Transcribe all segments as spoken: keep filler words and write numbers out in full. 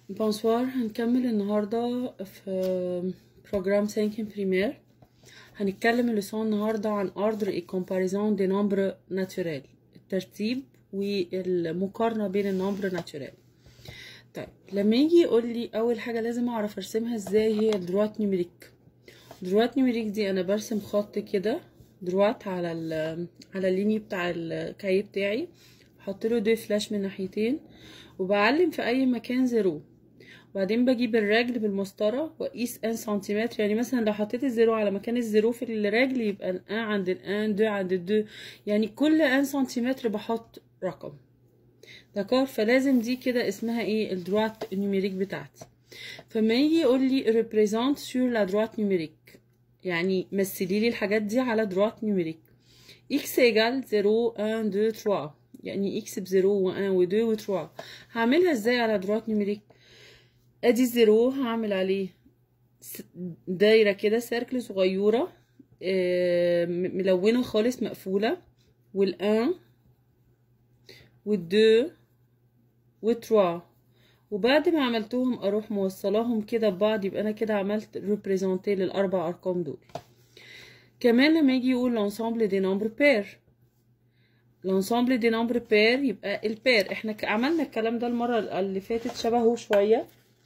بونسوار. هنكمل النهاردة في بروجرام سانكين بريمير. هنتكلم الليسون النهاردة عن ordre et comparaison des nombres naturels، الترتيب والمقارنة بين النمبر ناتورال. طيب لما يجي يقول لي أول حاجة لازم أعرف أرسمها إزاي هي الدروات نيميريك. الدروات نيميريك دي أنا برسم خط كده دروات على ال على الليني بتاع الكاي بتاعي، بحط له دو فلاش من ناحيتين وبعلم في أي مكان زيرو، وبعدين بجيب الرجل بالمسطرة واقيس ان سنتيمتر. يعني مثلا لو حطيت الزيرو على مكان الزيرو في الرجل يبقى الان عند الان، دو عند الدو، يعني كل ان سنتيمتر بحط رقم. داكور؟ فلازم دي كده اسمها ايه؟ الدروات نيميريك بتاعتي. فما يجي يقول لي represent sur la droite numérique، يعني مثلي لي الحاجات دي على دروات نيميريك. x égale زيرو واحد اتنين تلاتة، يعني x بزيرو وواحد واتنين وتلاتة. هعملها ازاي على دروات نيميريك؟ ادي الزيرو هعمل عليه دايرة كده سيركل صغيرة ملونة خالص مقفولة، والان والدو والتروا، وبعد ما عملتهم اروح موصلاهم كده ببعض، يبقى انا كده عملت ريبريزونتي للاربع ارقام دول. كمان لما يجي يقول لانسامبل دي نمبر بير، لانسامبل دي نمبر بير يبقى البير. احنا عملنا الكلام ده المرة اللي فاتت شبهه شوية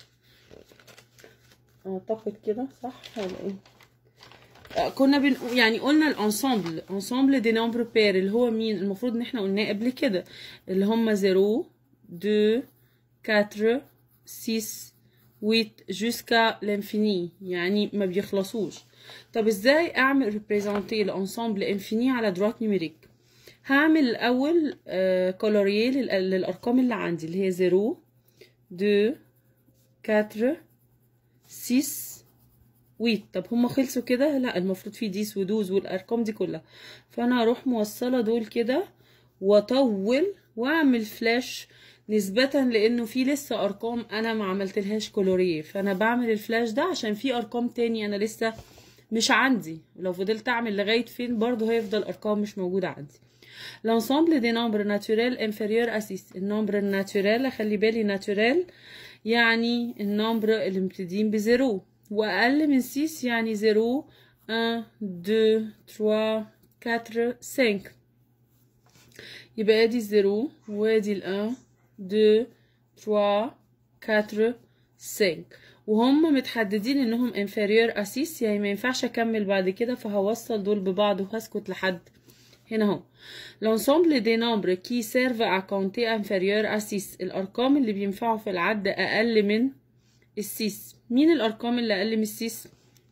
اعتقد كده، صح ولا ايه؟ آه كنا بن يعني قلنا الانسامبل انسامبل دي نمبر بير اللي هو مين؟ المفروض ان احنا قلناه قبل كده، اللي هم زيرو اتنين أربعة ستة تمانية جوسكا لانفيني، يعني ما بيخلصوش. طب ازاي اعمل ريبريزونتي لانسامبل انفيني على دروات نيميريك؟ هعمل الاول آه كولوريي للارقام اللي عندي اللي هي زيرو اتنين أربعة ستة ويت. طب هما خلصوا كده؟ لا، المفروض في ديس ودوز والارقام دي كلها. فانا هروح موصله دول كده واطول واعمل فلاش نسبة، لانه في لسه ارقام انا ما عملتلهاش كولوريه، فانا بعمل الفلاش ده عشان في ارقام تاني انا لسه مش عندي. لو فضلت اعمل لغايه فين برضو هيفضل ارقام مش موجوده عندي. l'ensemble des nombres naturels inférieurs à six. النمبر الناتورال خلي بالي ناتورال يعني النمبر اللي مبتدين بزيرو، واقل من ستة يعني زيرو واحد اتنين تلاتة أربعة خمسة. يبقى ادي الزيرو وادي الان اتنين تلاتة أربعة خمسة، وهم متحددين انهم inférieur à ستة، يعني ما ينفعش اكمل بعد كده، فهوصل دول ببعض وهسكت لحد هنا اهو. l'ensemble des nombres qui servent à compter inférieur à six، الارقام اللي بينفعوا في العد اقل من السيس. مين الارقام اللي اقل من السيس؟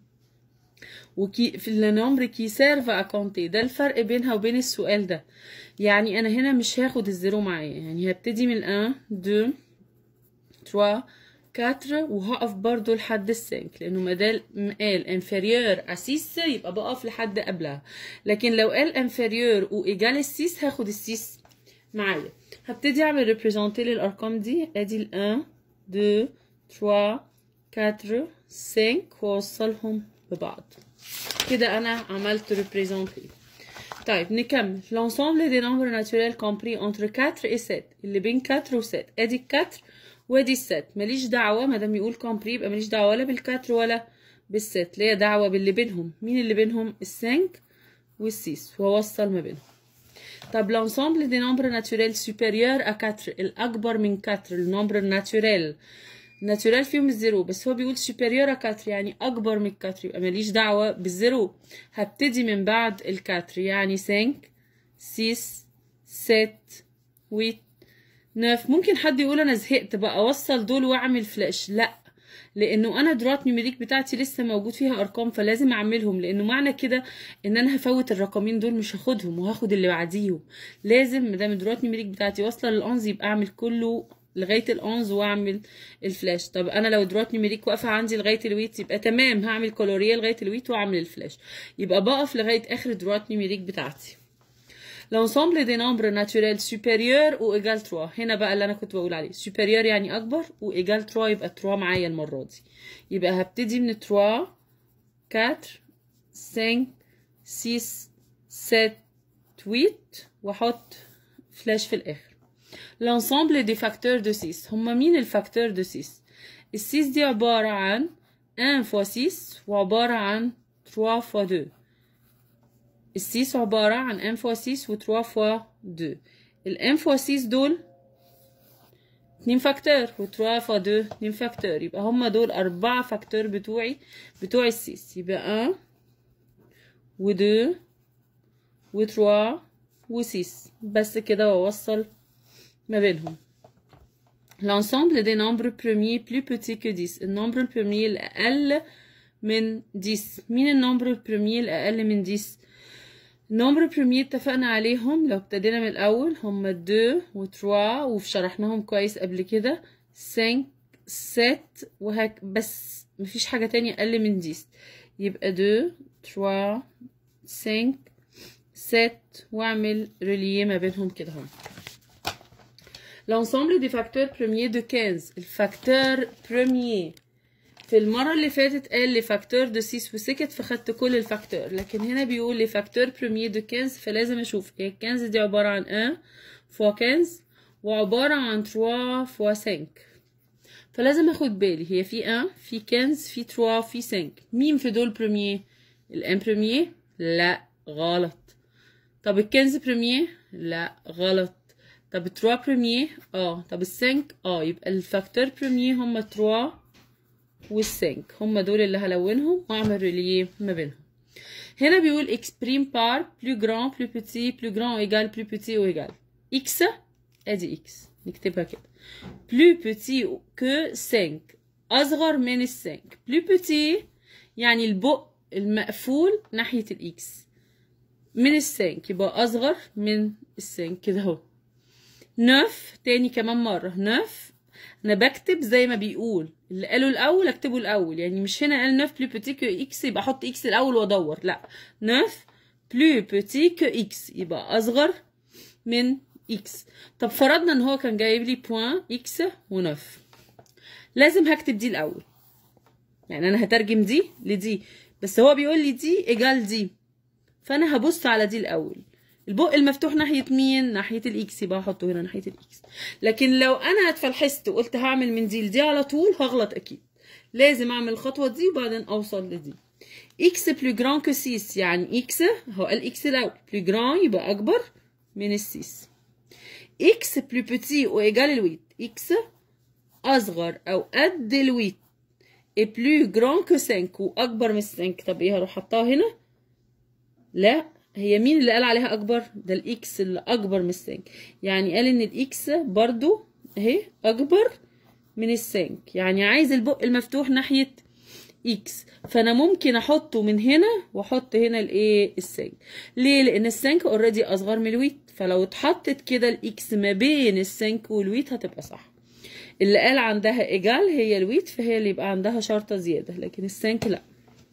وكي في النمبر كي سيرف ا كونتي، ده الفرق بينها وبين السؤال ده. يعني انا هنا مش هاخد الزيرو معايا، يعني هبتدي من واحد اتنين تلاتة أربعة وهقف برضو لحد السنك، لانه ما دام قال انفيريور ا ستة يبقى بقف لحد قبلها. لكن لو قال انفيريور و ايجال ستة هاخد ستة معايا. هبتدي اعمل ريبريزونتي للارقام دي. ادي ال واحد اتنين تلاتة أربعة خمسة واوصلهم ببعض كده، انا عملت ريبريزونتي. طيب نكمل. l'ensemble des nombres naturels compris entre quatre et sept، اللي بين أربعة و ستة. ادي أربعة وادي ستة، ماليش دعوه ما دام يقول compris يبقى ماليش دعوه ولا بالكاتر ولا بالستة، ليا دعوه باللي بينهم. مين اللي بينهم؟ الخمسة والستة، واوصل ما بينهم. طب l'ensemble des nombres naturels supérieurs à quatre، الاكبر من أربعة، النمبر الناتورال ناتورال فيهم الزيرو، بس هو بيقول supérieur à quatre يعني اكبر من أربعة، يبقى ماليش دعوه بالزيرو. هبتدي من بعد الكاتر، يعني خمسة ستة سبعة تمانية تسعة. ممكن حد يقول انا زهقت بقى اوصل دول واعمل فلاش، لا، لانه انا درات نيميريك بتاعتي لسه موجود فيها ارقام، فلازم اعملهم، لانه معنى كده ان انا هفوت الرقمين دول مش هاخدهم وهاخد اللي بعديهم. لازم ما دام الدرات نيميريك بتاعتي واصله للأونز يبقى اعمل كله لغايه الأونز واعمل الفلاش. طب انا لو درات نيميريك واقفه عندي لغايه الويت يبقى تمام، هعمل كولوريه لغايه الويت واعمل الفلاش، يبقى بقف لغايه اخر درات نيميريك بتاعتي. l'ensemble des nombres naturels supérieurs ou égal trois، هنا بقى اللي انا كنت بقول عليه supérieur يعني اكبر، و égal trois يبقى trois معايا المره دي. يبقى هبتدي من trois أربعة خمسة ستة سبعة تمانية واحط فلاش في الاخر. l'ensemble des facteurs de six، هما مين الفاكتور de six؟ السيس دي عبارة عن واحد فوا ستة وعبارة عن تلاتة فوا اتنين. السيس عبارة عن واحد فوا ستة و تلاتة فوا اتنين. ال واحد فوا ستة دول اتنين فاكتور و تلاتة فوا اتنين اتنين فاكتور، يبقى هما دول أربعة فاكتور بتوعي بتوع السيس. يبقى واحد و اتنين و تلاتة و ستة بس كده، وأوصل ما بينهم. L'ensemble des nombres premiers plus petits que dix. النمبر البرمي الأقل من عشرة. مين النمبر البرمي الأقل من عشرة؟ النمبر البرمي اتفقنا عليهم لو ابتدينا من الأول هما اتنين و تلاتة وشرحناهم كويس قبل كده، خمسة ستة وهك، بس مفيش حاجة تانية أقل من عشرة. يبقى اتنين تلاتة خمسة ستة واعمل ريلييه ما بينهم كده هم. L'ensemble des facteurs premiers de quinze. الفاكتور premier في المرة اللي فاتت قال لي فاكتور دو ستة وسكت فخدت كل الفاكتور، لكن هنا بيقول لي فاكتور premier de quinze، فلازم اشوف ايه quinze دي عبارة عن واحد فوا quinze وعبارة عن تلاتة فوا خمسة، فلازم اخد بالي هي في واحد في quinze في تلاتة في خمسة. مين في دول premier؟ الان premier؟ لا غلط. طب الكنز بريمير؟ لا غلط. طب التروا بريمير؟ اه. طب السنك؟ اه. يبقى الفاكتور بريمير هما تروا والسنك، هما دول اللي هلونهم واعمل ريلييه ما بينهم. هنا بيقول اكسبريم بار بلو جران بلو بيتي بلو جران ايجال بلو بيتي او ايجال اكس. ادي اكس نكتبها كده. بلو بيتي كو خمسة اصغر من السنك. بلو بيتي يعني البق المقفول ناحية الاكس من السنك، يبقى اصغر من السنك كده اهو. نف تاني كمان مرة. نف انا بكتب زي ما بيقول اللي قالوا الاول اكتبه الاول، يعني مش هنا قال نف بلو بيتي كو اكس يبقى احط اكس الاول وادور، لا. نف بلو بيتي كو اكس يبقى اصغر من اكس. طب فرضنا ان هو كان جايب لي بوان اكس ونف، لازم هكتب دي الاول، يعني انا هترجم دي لدي، بس هو بيقول لي دي ايجال دي، فانا هبص على دي الاول. البق المفتوح ناحيه مين؟ ناحيه الاكس، يبقى هحطه هنا ناحيه الاكس. لكن لو انا اتفلحست وقلت هعمل من دي لدي على طول هغلط اكيد، لازم اعمل الخطوه دي وبعدين اوصل لدي. اكس بلو جران كو ستة، يعني اكس هو قال اكس الاول، بلو جران يبقى اكبر من الستة. اكس بلو بيتي او ايجال الويت، اكس اصغر او قد الويت اي بلو جران كو خمسة واكبر من خمسة. طب ايه، هروح حطها هنا؟ لا، هي مين اللي قال عليها اكبر؟ ده الاكس اللي اكبر من السنك، يعني قال ان الاكس برضو اهي اكبر من السنك، يعني عايز البق المفتوح ناحيه اكس، فانا ممكن احطه من هنا واحط هنا الايه السنك. ليه؟ لان السنك اوريدي اصغر من الويت، فلو اتحطت كده الاكس ما بين السنك والويت هتبقى صح. اللي قال عندها ايجال هي الويت، فهي اللي يبقى عندها شرطه زياده، لكن السنك لا.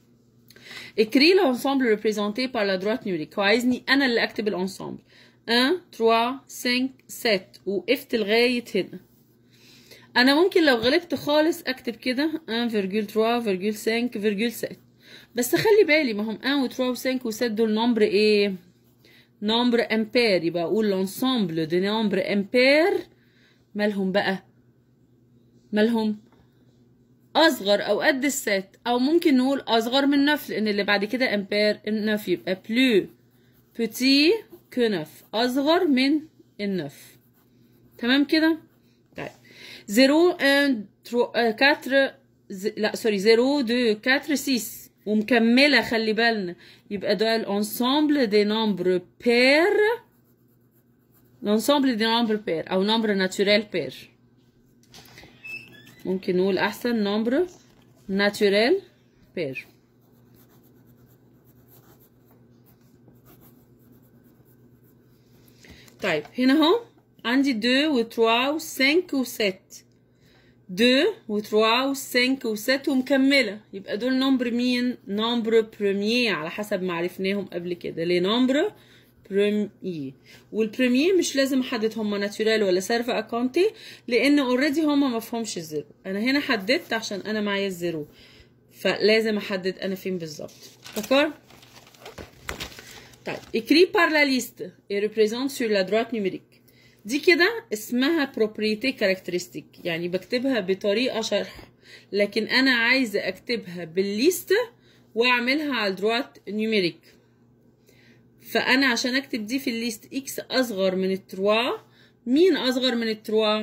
écris l'ensemble représenté par la droite numérique. وعايزني انا اللي اكتب الانسامبل. واحد تلاتة خمسة ستة، وقفت لغايه هنا. انا ممكن لو غلبت خالص اكتب كده واحد فاصلة تلاتة فاصلة خمسة فاصلة ستة، بس خلي بالي ما هم واحد و تلاتة و خمسة و ستة دول نمبر ايه؟ نمبر امبير، يبقى اقول l'ensemble de نمبر امبير مالهم بقى؟ مالهم؟ اصغر او قد الست، او ممكن نقول اصغر من نف، لان اللي بعد كده امبير النف، يبقى بلو بوتي كو نف، اصغر من النف. تمام كده؟ طيب صفر واحد أربعة لا سوري صفر اتنين أربعة ستة ومكمله، خلي بالنا، يبقى ده الانسامبل دي نمبر بير، الانسامبل دي نمبر بير او نمبر ناتوريل بير. ممكن نقول احسن نمبر ناتوريل بير. طيب هنا اهو عندي اتنين و تلاتة و خمسة و ستة، اتنين و تلاتة و خمسة و ستة ومكمله، يبقى دول نمبر مين؟ نمبر بريمير على حسب ما عرفناهم قبل كده، ليه نمبر بريمير. والبريمير مش لازم احدد هما ناتورال ولا سيرف اكونتي، لان اوريدي هما مفهومش الزيرو. انا هنا حددت عشان انا معايا الزيرو، فلازم احدد انا فين بالظبط. فكر. طيب écrit par la liste et représente sur la droite numérique. دي كده اسمها propriété caractéristique، يعني بكتبها بطريقة شرح، لكن أنا عايزة أكتبها بالليست وأعملها على الدروات نيوميريك. فأنا عشان أكتب دي في الليست إكس أصغر من التروا، مين أصغر من التروا؟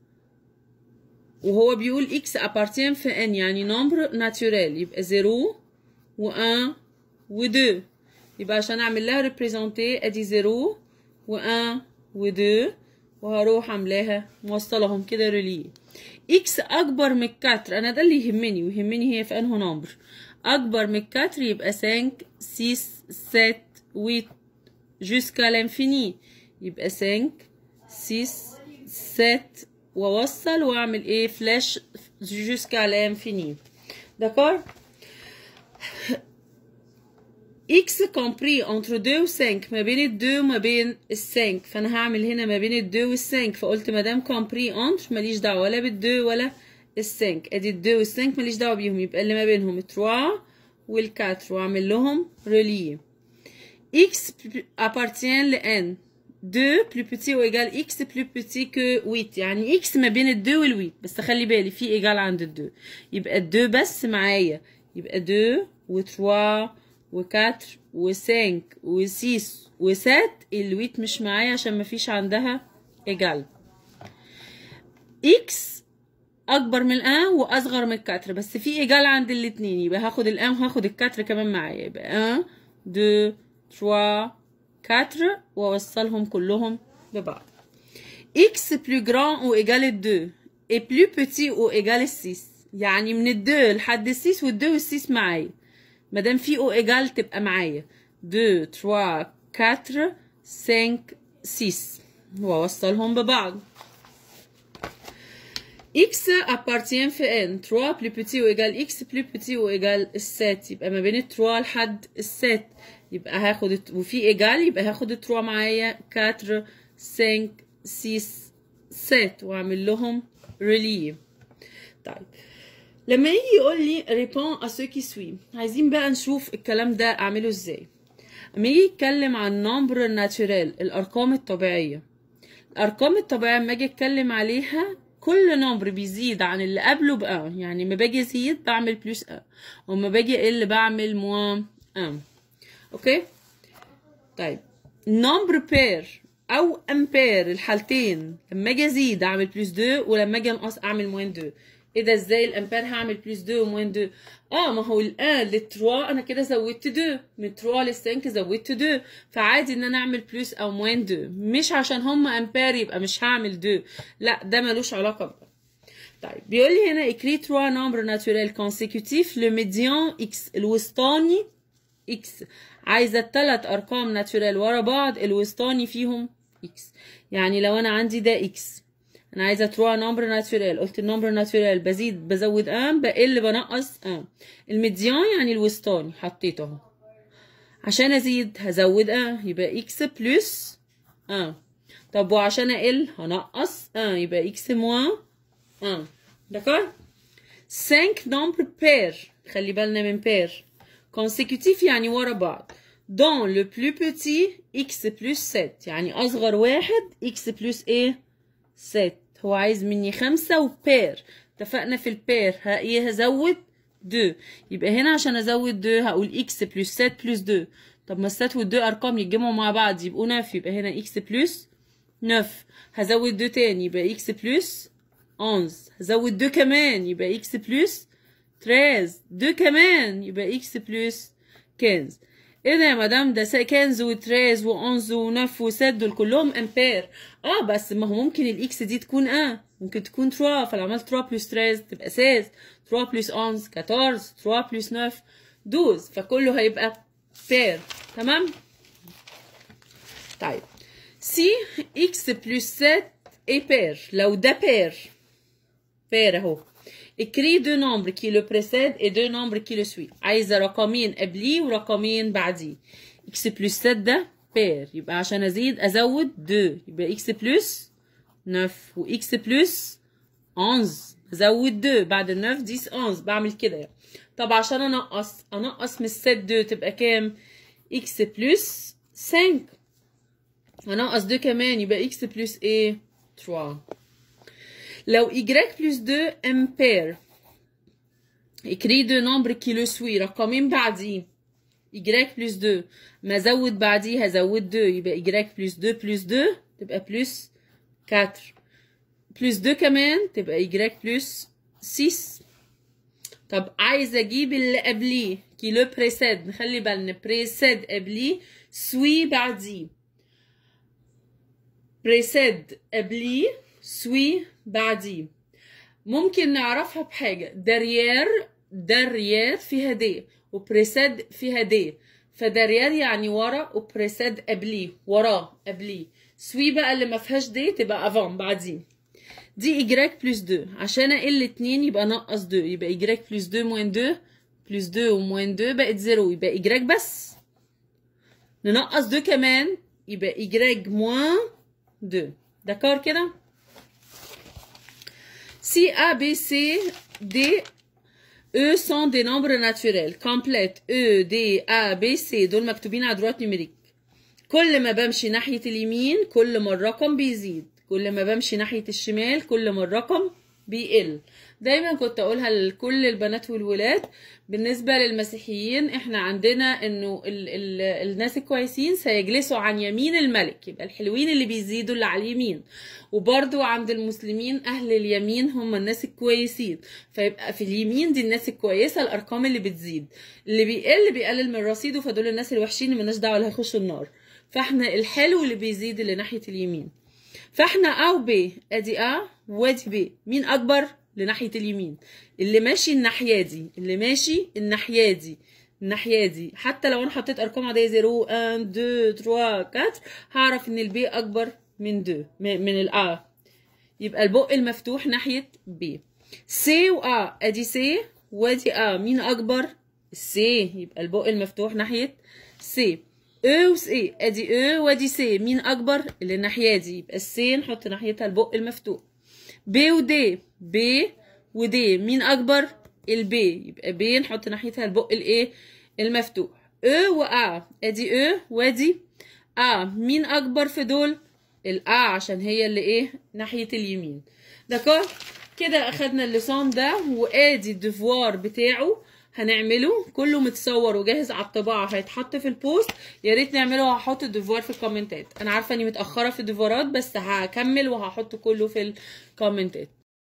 وهو بيقول إكس appartient في N، يعني نمبر ناتورال، يبقى زيرو وان ودو. يبقى عشان أعمل لها ريبريزونتي أدي زيرو وان ودو، وهروح عاملاها موصلهم كده ريلي. إكس أكبر من كاتر، أنا ده اللي يهمني، ويهمني هي في أنه نمبر أكبر من كاتر، يبقى خمسة ستة سبعة تمانية jusqu'à l'infini، يبقى خمسة ستة سبعة وأوصل وأعمل إيه فلاش jusqu'à l'infini. d'accord. x compris entre deux و خمسة، ما بين الدو وما بين الخمسة، فأنا هعمل هنا ما بين الدو والخمسة، فقلت مادام compris entre ماليش دعوة ولا بالدو ولا الخمسة، ادي الدو والخمسة ماليش دعوة بيهم، يبقى اللي ما بينهم تلاتة والكاتر، واعمل لهم ريلي. x appartient ل n، deux plus petit ou égal x plus petit que huit، يعني x ما بين الدو والويت، بس خلي بالي في ايجال عند الدو، يبقى الدو بس معايا، يبقى دو وتلاتة وكاتر وسانك وسيس وسات، الويت مش معايا عشان مفيش عندها ايجال. اكس اكبر من الان واصغر من الكاتر، بس في ايجال عند الاتنين، يبقى هاخد الان وهاخد الكاتر كمان معايا، يبقى واحد اتنين تلاتة أربعة واوصلهم كلهم ببعض. اكس بلو جران او ايجال الدو اي بلو بوتي او ايجال السيس، يعني من الدو لحد السيس، والدو والسيس معايا، مادام في او ايجال تبقى معايا اتنين تلاتة أربعة خمسة ستة واوصلهم ببعض. x appartient في n، تلاتة plus petit ou égal x plus petit ou égal سبعة، يبقى ما بين تلاتة لحد سبعة، يبقى هاخد وفي ايجال، يبقى هاخد تلاتة معايا أربعة خمسة ستة سبعة واعمل لهم ريلي. طيب لما يجي يقول لي répond à ce qui suit، عايزين بقى نشوف الكلام ده اعمله ازاي. لما يجي يتكلم عن نمبر ناتورال، الارقام الطبيعيه، الارقام الطبيعيه لما اجي اتكلم عليها كل نمبر بيزيد عن اللي قبله بقى، يعني لما باجي ازيد بعمل بلس ان، وما باجي اقل بعمل موان ان. اوكي. طيب نمبر بير او امبير، الحالتين لما اجي ازيد اعمل بلس اتنين، ولما اجي انقص اعمل موان اتنين. ايه ده ازاي الامبير هعمل بلس اتنين وموان اتنين؟ اه ما هو الان للتلاتة انا كده زودت اتنين، من تلاتة ل خمسة زودت اتنين، فعادي ان انا اعمل بلس او موان اتنين، مش عشان هم امبير يبقى مش هعمل اتنين، لا ده ملوش علاقه بده. طيب بيقول لي هنا écrit trois nombres naturels consécutifs le médian x، الوسطاني x، عايزه الثلاث ارقام ناتورال ورا بعض الوسطاني فيهم x، يعني لو انا عندي ده x، انا عايزه تروا نمبر ناتورال، قلت النمبر ناتورال بزيد بزود ان، بقل بنقص ان، الميديان يعني الوسطاني حطيته اهو، عشان ازيد هزود ان يبقى اكس بلس ان، طب وعشان اقل هنقص ان يبقى اكس موان ان. داكور. خمسة نمبر بير، خلي بالنا من بير، كونسيكوتيف يعني ورا بعض، دون لو بلو بوتي اكس بلس سبعة، يعني اصغر واحد اكس بلس ايه سبعة، هو عايز مني خمسة وبير، اتفقنا في البير ايه هزود اتنين، يبقى هنا عشان ازود اتنين هقول اكس بلس سبعة بلس اتنين، طب ما سبعة و اتنين ارقام يتجمعوا مع بعض يبقوا تسعة، يبقى هنا اكس بلس تسعة، هزود اتنين تاني يبقى اكس بلس حداشر، هزود اتنين كمان يبقى اكس بلس تلاتاشر، اتنين كمان يبقى اكس بلس خمسة. ايه ده يا مدام، ده خمسة وتلاتاشر وحداشر ونف وسبعة دول كلهم امبير، اه بس ما هو ممكن الاكس دي تكون اه ممكن تكون تلاتة، فلو عملت تلاتة بلس تلاتاشر تبقى ستة، تلاتة بلس حداشر أربعتاشر، تلاتة بلس تسعة اثناشر، فكله هيبقى بير. تمام. طيب سي اكس بلس سبعة اي بير، لو ده بير بير اهو، écrit deux nombres qui le précèdent et deux nombres qui le suivent، عايزه رقمين قبليه ورقمين بعديه. x بلس سبعة ده بير، يبقى عشان ازيد ازود اتنين يبقى x بلس تسعة، و x بلس حداشر ازود اتنين بعد ال تسعة دي حداشر، بعمل كده يعني. طب عشان انقص انقص من الست اتنين تبقى كام؟ x بلس خمسة، هنقص deux كمان يبقى x plus ايه trois. لو y plus deux impair écrit deux nombres qui le suit رقمين بعديه y plus deux ما زود بعديه هزود deux يبقى y plus deux plus deux تبقى plus quatre plus deux كمان تبقى y plus six. طب عايز اجيب اللي قبليه كي لو بريسيد، نخلي بالنا بريسيد قبليه سوي بعديه، بريسيد قبليه سوي بعديه. ممكن نعرفها بحاجة، دريير دريير فيها دي وبريسيد فيها دي، فدريير يعني ورا وبريسيد قبليه وراه قبليه. سوي بقى اللي ما فيهاش دي تبقى افون بعديه. دي y plus deux عشان اقل اتنين يبقى نقص deux يبقى y plus deux moins deux plus deux و moins deux بقت زيرو يبقى y بس. ننقص deux كمان يبقى y moins deux. دكار كده. Si A, B, C, D, E sont des nombres naturels complètes E, D, A, B, C دول مكتوبين على دروات نيوميريك. كل ما بمشي ناحية اليمين كل ما الرقم بيزيد، كل ما بمشي ناحية الشمال كل ما الرقم بيقل. دايما كنت اقولها لكل البنات والولاد. بالنسبة للمسيحيين احنا عندنا انه ال ال الناس الكويسين سيجلسوا عن يمين الملك، يبقى الحلوين اللي بيزيدوا اللي على اليمين. وبرضو عند المسلمين اهل اليمين هم الناس الكويسين، فيبقى في اليمين دي الناس الكويسة الارقام اللي بتزيد، اللي بيقل بيقلل من رصيده، فدول الناس الوحشين اللي مالناش دعوة اللي هيخشوا النار. فاحنا الحلو اللي بيزيد اللي ناحية اليمين. فاحنا A و B ادي A وادي B، مين اكبر؟ لناحية اليمين. اللي ماشي الناحية دي اللي ماشي الناحية دي الناحية دي حتى لو انا حطيت ارقام عادية زيرو واحد اتنين تلاتة أربعة هعرف ان البي اكبر من دو من الA، يبقى البق المفتوح ناحية B. C و A ادي C وادي A، مين اكبر؟ C، يبقى البق المفتوح ناحية C. E و C ادي E وادي C، مين اكبر؟ اللي الناحية دي، يبقى C نحط ناحيتها البق المفتوح. B و D B و D مين اكبر؟ البي، يبقى B نحط ناحيتها البق الايه المفتوح. E و A ادي E وادي A، مين اكبر في دول؟ الA عشان هي اللي ايه ناحية اليمين. دكار كده اخدنا اللسان ده، وادي الديفوار بتاعه هنعمله كله متصور وجاهز على الطباعه، هيتحط في البوست. يا ريت نعمله، هحط الديفوار في الكومنتات. انا عارفه اني متاخره في الديفوارات بس هكمل وهحط كله في الكومنتات.